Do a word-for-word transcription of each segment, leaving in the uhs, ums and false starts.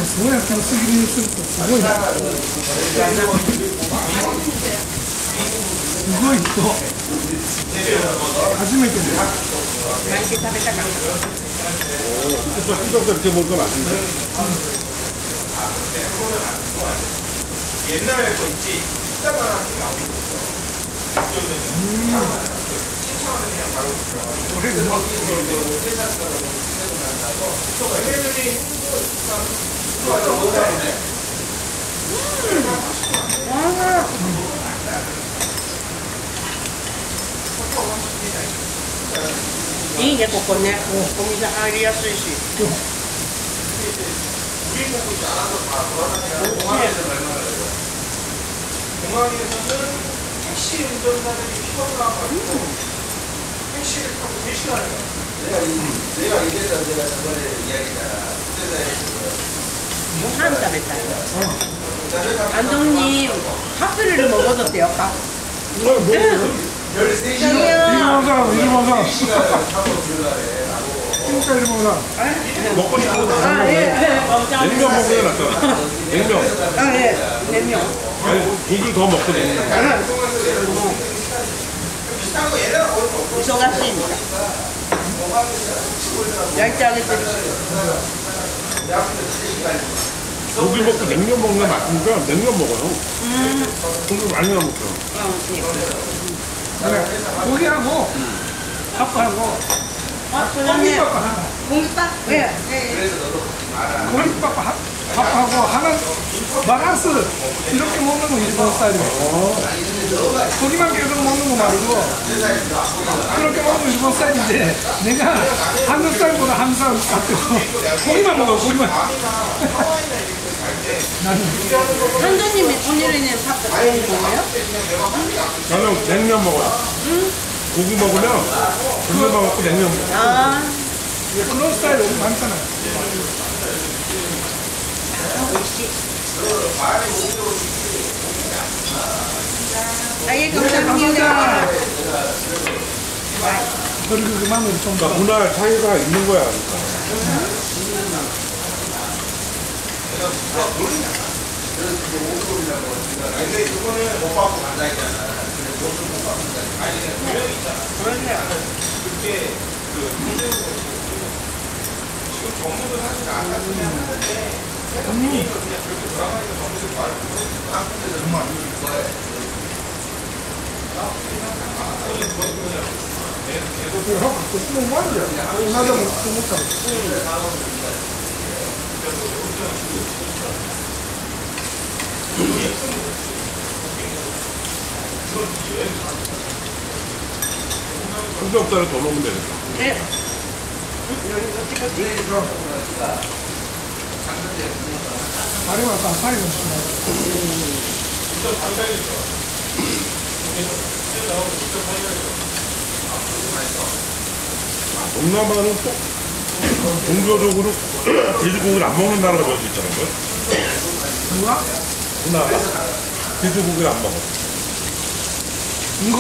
もすごいやつのすぎにするとすごいな。すごい人。初めてです。 毎日食べたかった。 이렇게 먹으면 안 돼. 옛날에 거 있지. 진짜 많았지. 음. 그냥 바로 그래, 뭐. いいね、ここね。お水入りやすいし。おいしい。 공항에서는 택시 운전사들이 피곤하고 택시를 타고 세 시간을 가요. 내가 내가 이래서 내가 저번에 이야기했잖아. 한食べたい。안동님 파프리를 먹어도 돼요? 밥? 열세 시간 일본산, 일본산. 시간을 타고 들어가래. 진짜 일본산. 먹고 싶은 거 아, 예, 예. 냉면 먹는 게 낫잖아. 냉면. 아, 예. 냉면. 아니, 국을 더 먹고 냉면. 이소가시입니다. 얇게 하게 드리시고. 고기 먹고 냉면 먹는 게 맞으니까 냉면 먹어요. 음. 고기 많이 안 먹죠. 그래, 고기하고 밥하고 공깃밥 하나. 공깃밥? 네. 공깃밥 밥하고 하나 바란스 이렇게 먹는 거 일본 스타일이에요. 고기만 계속 먹는 거 말고 그렇게 먹는 거 일본 스타일인데 내가 한국 스타일보다 한국 스타일 같아요. 고기만 먹어, 고기만. 나는 한조님이 오늘은 밥 많이 먹어요? 저는 냉면 먹어요. 응? 고기 먹으면 고기만 먹고 냉면 먹어요. 아. 그런 스타일 너무 많잖아요. 아, 예, 감사합니다. 그리고 그 마음을 좀 그러니까 문화 차이가 있는 거야. 그러니까. 근데 이거는 못 받고 간다 했잖아. 못 받고 간다. 아니, 분명히 있잖아. 그게 그 지금 정부도 사실 안 갔으면 하는데 분명히 그냥 그렇게 돌아가니까 정부도 말고 안 끝내서 정말 안 좋아해. 그거 갖고 쓰는 거 아니야? 나도 못하고. 삼겹살을 더 먹으면 되겠다. 네. 다리만 딱 파리가 있으면. 동남아는 또 종교적으로 돼지고기를 안 먹는 나라가 몇 수 있잖아요. 누가? 동남아 돼지고기를 안 먹어. 누가?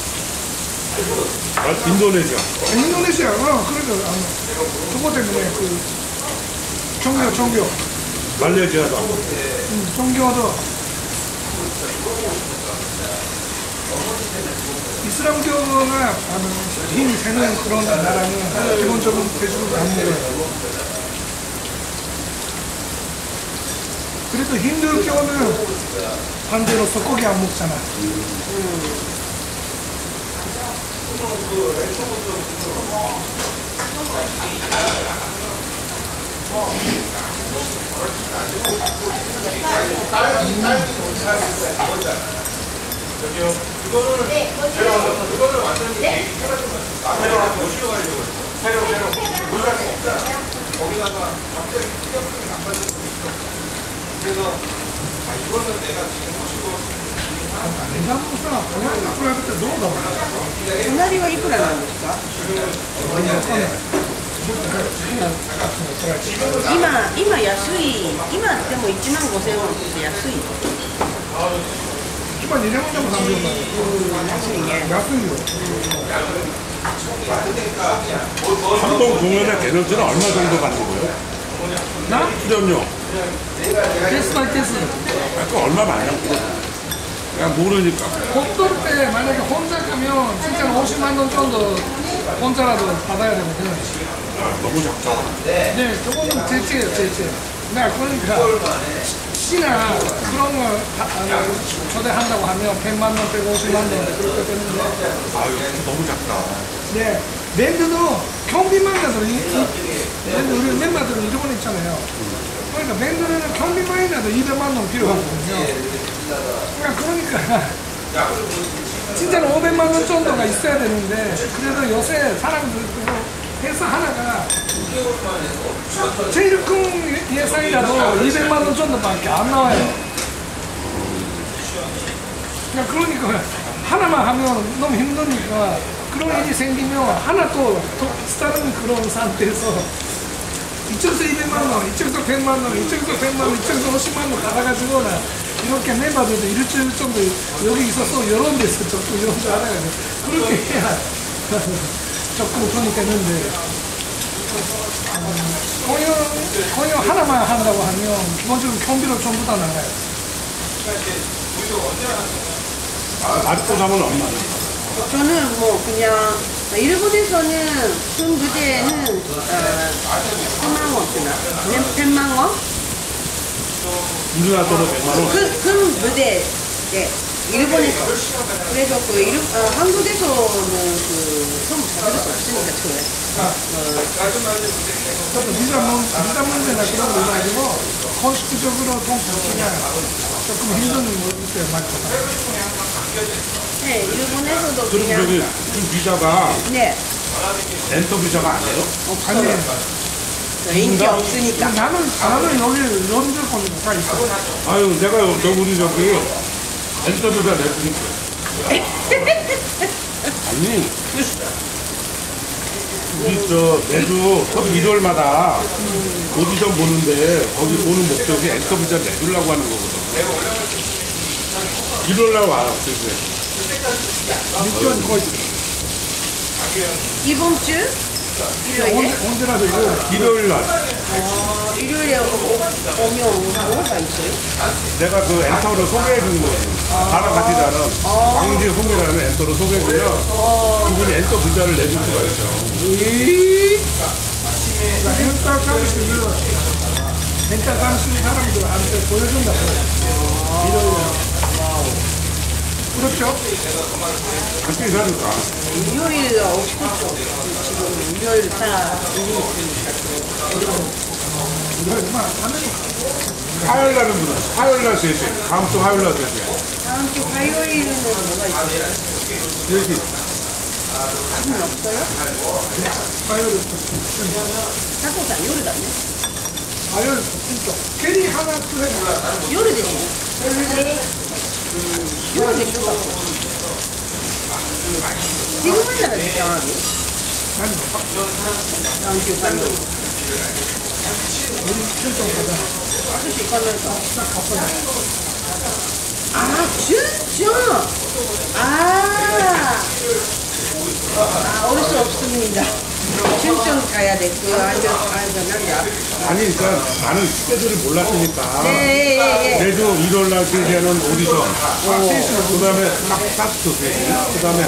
아, 인도네시아. 아, 인도네시아. 어, 그러니까 안 그거 때문에 그 종교, 종교. 말레이시아도 안 먹어. 응, 종교도 이슬람교가 힘이 세는 그런 나라는 기본적으로 돼지고기 안 먹어요. 그래도 힌두교는 반대로 소고기 안 먹잖아. 저기요, 그거는 제가 그거는 완전히 새로 모시려가지고 새로 새로 물갈 수 없잖아. 거기다가 갑자기 튀겨서 나빠질 수도 있어. 그래서 아 이거는 내가 지금 모시고 내가 먹었어. 그냥 나쁘게 할 때 너무 나와. 隣はいくらなんですか？今、今安い、今でもいちまんごせんウォンって安い。 今にねんでもさんびょうまん。 安いね。 安いよ。 한번 공연의 에너지는 얼마 정도 받는 거예요? 나? 출연료 ケースバイケース 그 얼마 많이 그냥 모르니까. 복돌 때 만약에 혼자 가면 진짜 오십만 원 정도 혼자라도 받아야 되거든. 너무 작다. 네, 저거는 대체예요, 대체. 나 그러니까 혹시나 그런 거 다- 아, 초대한다고 하면 백만 원, 백오십만 원 그렇게 되는데 아유, 너무 작다. 네, 밴드도 경비만 가도 이, 이, 밴드 우리 멤버들은 일본에 있잖아요. 그러니까 밴드는 경비만이라도 이백만 원 필요하거든요. 그러니까, 그러니까 진짜로 오백만 원 정도가 있어야 되는데 그래도 요새 사람들 회사 하나가 제일 큰 예산이라도 이백만 원 정도밖에 안 나와요. 그냥 그러니까 하나만 하면 너무 힘드니까 그런 일이 생기면 하나 또, 또 다른 그런 상태에서 이쪽에서 이백만 원, 이쪽에서 백만 원, 이쪽에서 백만 원, 이쪽에서 오십만 원 받아가지고는 이렇게 멤버들도 일주일 정도 여기 있어서 이런 데서 조금 이런 거 알아야 돼. 그렇게 해야 조금 돈이 되는데 음, 공연, 공연 하나만 한다고 하면 기본적으로 경비로 전부 다 나가요. 아직도 사면 얼마? 저는 뭐 그냥 일본에서는 큰 무대에는 어, 십만 원 쓰나? 백만 원? 우리나라 돈으로 백만 원. 큰, 큰 무대, 네. 일본에서. 그래서 그 일, 어, 한국에서는 그 처음 받을 수 없으니까 저는. 저도 비자 문- 비자 문제나 그런 거 가지고 공식적으로 돈 받기가 조금 힘든 모습이에요, 맞죠? 네, 일본에서도 그럼 그냥. 저기 이 비자가 네, 엔터 비자가 아니에요? 없어요. 인기 없으니까. 나는, 나는 여기 연주권이 다 있어. 아유, 내가 저 우리 저기 엔터 비자 냈으니까. 아니, 우리 저 매주 첫 일요일마다 오디션 보는데 거기 보는 목적이 엔터 비자 내주려고 하는 거거든. 일요일날 와요, 그래서. 미션 거의 이번 주? 일요일에? 언제- 언제라도 이거 일요일날 어, 일요일에 오- 오면 뭐가 있어요? 내가 그 엔터를 소개해 준 거예요. 나랑 같이 다른 왕지 홍이라는 엔터를 소개해 주면 그분이 엔터 비자를 내줄 수가 있어요. 멘탈 감시를 멘탈 감시 사람들한테 보여준다고. 일요일에. 그렇죠? 같이 사니까. 일요일에 없었죠. 지금 일요일 다 일이 있으니까. 일요일만 하면 화요일 날은 무슨? 화요일 날 세 시. 다음 주 화요일 날 세 시. 다음 주 화요일은 뭐가 있어요? 세 시. 지금 없어요? 화요일 사고가 요리 다네. 화요일 진짜 캐리 하나 그래. 요리 되지. 요리 되지. 지금은 나가 이상하게. 아니 다음 주 화요일. 우리 출장 가자. 아저씨 가면서. 딱 갔어. 아, 진짜? 아. 아, 올 수 없습니다. 춘천 가야 돼. 그 아주 아주 남자. 아니, 그러니까 나는 스케줄을 몰랐으니까. 네, 예, 예. 매주 일요일 날 세 시에는 오디션. 그 다음에 싹싹 세 시. 그 다음에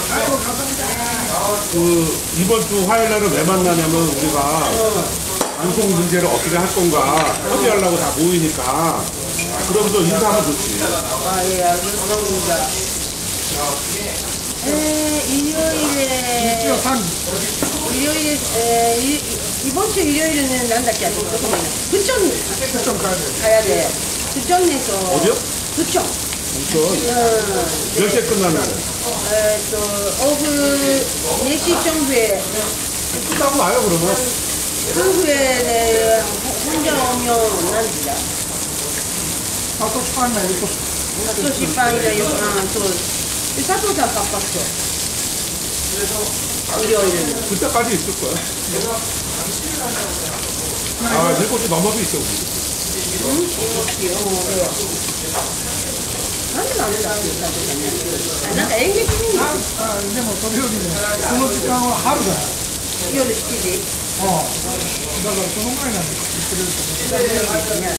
그 이번 주 화요일 날은 왜 만나냐면 우리가 방송 문제를 어떻게 할 건가 협의하려고 다 모이니까 그러면서 인사하면 좋지. 아, 예, 알겠습니다. 에, 일요일에, 일주일 산 일요일에, 에, 일, 이번 주 일요일에는 난다께 아직 조금만. 부천 출장 가야 돼. 가야 돼. 부천에서. 어디요? 부천. 우선 어, 몇 시에 끝나는 에, 또, 오후 네 시 정도에, 끝나고 와요 그러면. 오후에 혼자 오면 난다. 나도 축하한다. 이거 사토 시빵이나 요, 아, 또, 사토 다 바빴어. 일요일은. 그때까지 있을 거야. 아, 일곱 시 넘어도 있어 우리. 응? 어, 왜요? 나는 안 해, 나도 사토 아, 난演劇見に 아, 아, 이제 뭐 토요일이네. 그거 시간은 하루다. 夜しちじだからその前なんです、言ってると。